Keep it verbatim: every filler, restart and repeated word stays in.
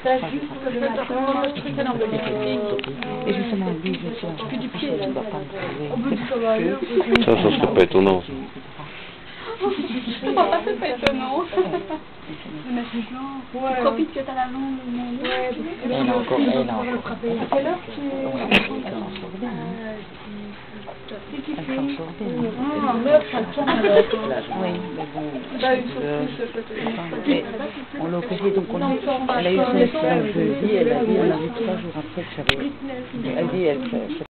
T'as juste le matin, Et justement, lui, je suis en du pied, là. Ça, ça serait pas étonnant. C'est pas étonnant. Le mettre du blanc. Tu profites que t'as la langue. Ouais, Elle a encore, elle a encore. À quelle heure tu Elle s'en sort bien. C'est qui Elle s'en sort bien. Ah, meuf, ça tient alors. Oui, mais bon. Bah, il faut Mais on l'a opérée, donc on a, elle a eu son accident jeudi, elle a dit, on a vu trois jours après que ça avait. Elle dit, elle,